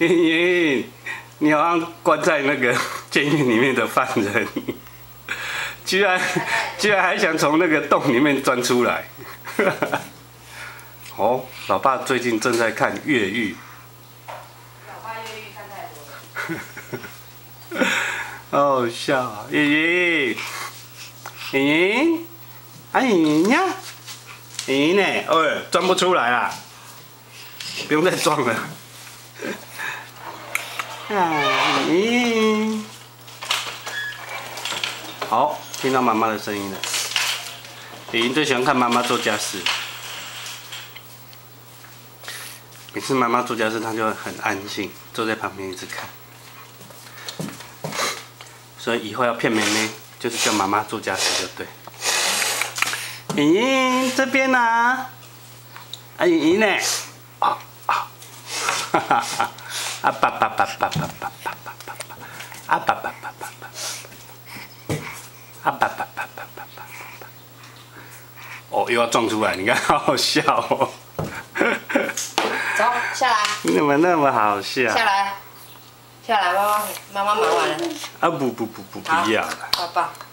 莹莹，你好像关在那个监狱里面的犯人，居然还想从那个洞里面钻出来。哦，老爸最近正在看越狱。 老爸越狱看太多了。 好好笑啊！莹莹，莹莹，啊莹莹呀，莹莹呢？哦，钻不出来啦，不用再装了。啊，莹莹，好，听到妈妈的声音了。莹莹最喜欢看妈妈做家事，每次妈妈做家事，她就很安静，坐在旁边一直看。所以以后要骗妹妹，就是叫妈妈做家事就对。莹莹这边呢、啊，莹莹呢？啊啊，哈哈哈！啊爸爸爸爸爸爸爸爸爸爸，啊爸爸爸爸爸爸，啊爸爸爸爸爸爸爸。哦，又要撞出来，你看好好笑哦。 走，下来。 你怎么那么好笑？ 下来，下来，妈妈忙完了。 啊不要了。 爸爸。